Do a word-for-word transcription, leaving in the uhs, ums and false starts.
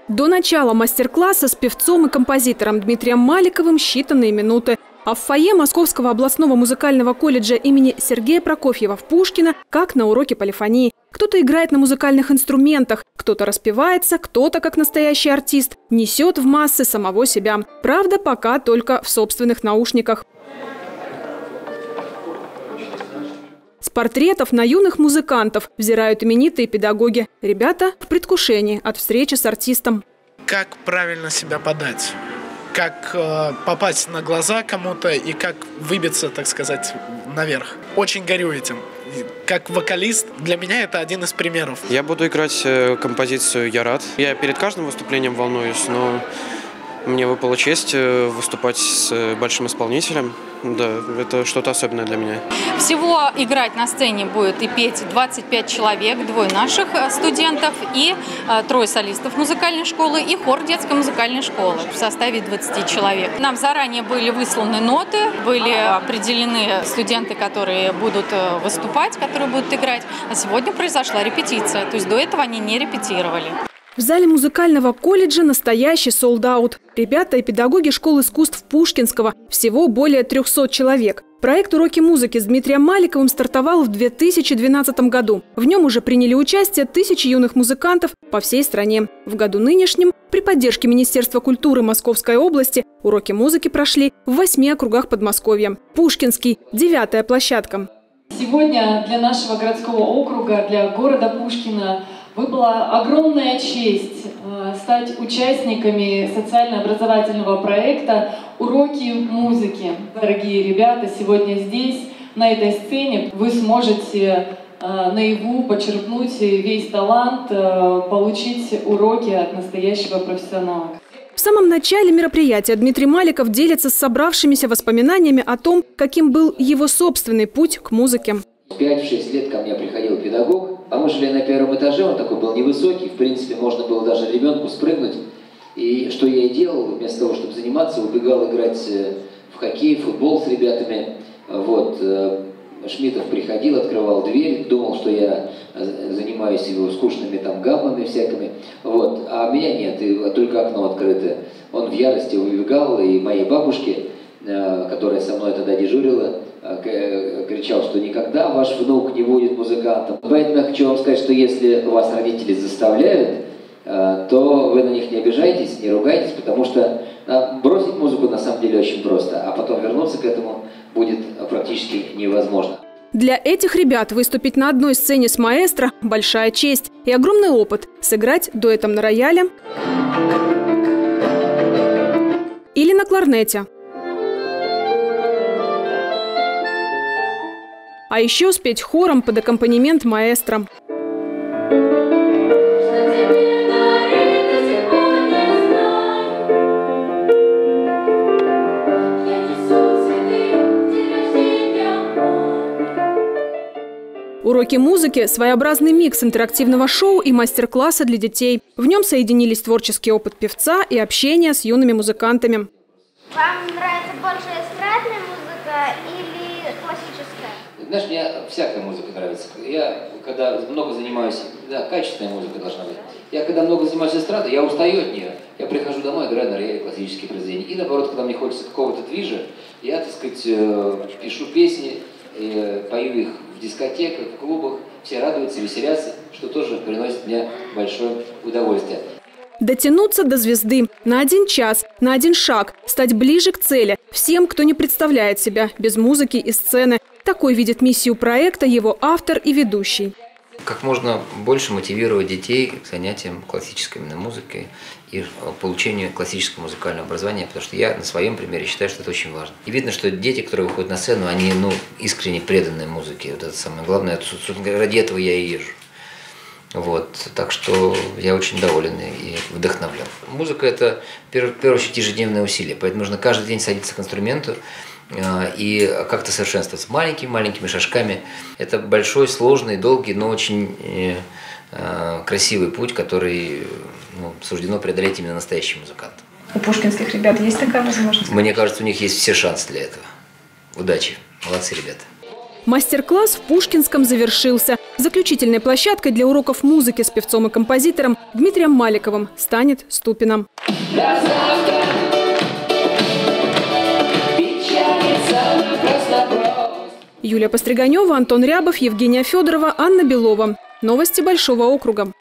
До начала мастер-класса с певцом и композитором Дмитрием Маликовым считанные минуты. А в фойе Московского областного музыкального колледжа имени Сергея Прокофьева в Пушкино как на уроке полифонии. Кто-то играет на музыкальных инструментах, кто-то распевается, кто-то, как настоящий артист, несет в массы самого себя. Правда, пока только в собственных наушниках. С портретов на юных музыкантов взирают именитые педагоги. Ребята в предвкушении от встречи с артистом. Как правильно себя подать? Как э, попасть на глаза кому-то и как выбиться, так сказать, наверх. Очень горю этим. Как вокалист, для меня это один из примеров. Я буду играть композицию «Я рад». Я перед каждым выступлением волнуюсь, но мне выпала честь выступать с большим исполнителем. Да, это что-то особенное для меня. Всего играть на сцене будет и петь двадцать пять человек, двое наших студентов и э, трое солистов музыкальной школы и хор детской музыкальной школы в составе двадцати человек. Нам заранее были высланы ноты, были определены студенты, которые будут выступать, которые будут играть, а сегодня произошла репетиция, то есть до этого они не репетировали. В зале музыкального колледжа настоящий солд-аут. Ребята и педагоги школ искусств Пушкинского. Всего более трёхсот человек. Проект «Уроки музыки» с Дмитрием Маликовым стартовал в две тысячи двенадцатом году. В нем уже приняли участие тысячи юных музыкантов по всей стране. В году нынешнем при поддержке Министерства культуры Московской области уроки музыки прошли в восьми округах Подмосковья. Пушкинский – девятая площадка. Сегодня для нашего городского округа, для города Пушкина выпала огромная честь э, стать участниками социально-образовательного проекта «Уроки музыки». Дорогие ребята, сегодня здесь, на этой сцене, вы сможете э, наяву почерпнуть весь талант, э, получить уроки от настояшего профессионала. В самом начале мероприятия Дмитрий Маликов делится с собравшимися воспоминаниями о том, каким был его собственный путь к музыке. В пять-шесть лет ко мне приходил педагог, а мы жили на первом этаже, он такой был невысокий, в принципе, можно было даже ребенку спрыгнуть. И что я и делал, вместо того, чтобы заниматься, убегал играть в хоккей, в футбол с ребятами. Вот. Шмидов приходил, открывал дверь, думал, что я занимаюсь его скучными там гаммами всякими. Вот. А меня нет, и только окно открыто. Он в ярости убегал, и моей бабушке, которая со мной тогда дежурила, кричал, что никогда ваш внук не будет музыкантом. Поэтому я хочу вам сказать, что если вас родители заставляют, то вы на них не обижайтесь, не ругайтесь, потому что бросить музыку на самом деле очень просто, а потом вернуться к этому будет практически невозможно. Для этих ребят выступить на одной сцене с маэстро – большая честь и огромный опыт. Сыграть дуэтом на рояле или на кларнете. А еще спеть хором под аккомпанемент маэстро. Уроки музыки – своеобразный микс интерактивного шоу и мастер-класса для детей. В нем соединились творческий опыт певца и общение с юными музыкантами. Вам нравится больше эстрадная музыка или классическая? Знаешь, мне всякая музыка нравится. Я, когда много занимаюсь, да, качественная музыка должна быть. Я, когда много занимаюсь эстрадой, я устаю от нее. Я прихожу домой, играю на рояле классические произведения. И наоборот, когда мне хочется какого-то движа, я, так сказать, пишу песни, пою их в дискотеках, в клубах. Все радуются, веселятся, что тоже приносит мне большое удовольствие. Дотянуться до звезды на один час, на один шаг, стать ближе к цели всем, кто не представляет себя без музыки и сцены. Такой видит миссию проекта его автор и ведущий. Как можно больше мотивировать детей к занятиям классической именно музыкой и получению классического музыкального образования, потому что я на своем примере считаю, что это очень важно. И видно, что дети, которые выходят на сцену, они ну, искренне преданы музыке. Вот это самое главное, ради этого я и езжу. Вот, так что я очень доволен и вдохновлен. Музыка – это, в первую очередь, ежедневное усилие, поэтому нужно каждый день садиться к инструменту и как-то совершенствоваться маленькими-маленькими шажками. Это большой, сложный, долгий, но очень красивый путь, который ну, суждено преодолеть именно настоящим музыкантам. У пушкинских ребят есть такая возможность? Мне кажется, у них есть все шансы для этого. Удачи. Молодцы ребята. Мастер-класс в Пушкинском завершился. Заключительной площадкой для уроков музыки с певцом и композитором Дмитрием Маликовым станет Ступино. Юлия Постриганева, Антон Рябов, Евгения Федорова, Анна Белова. Новости Большого округа.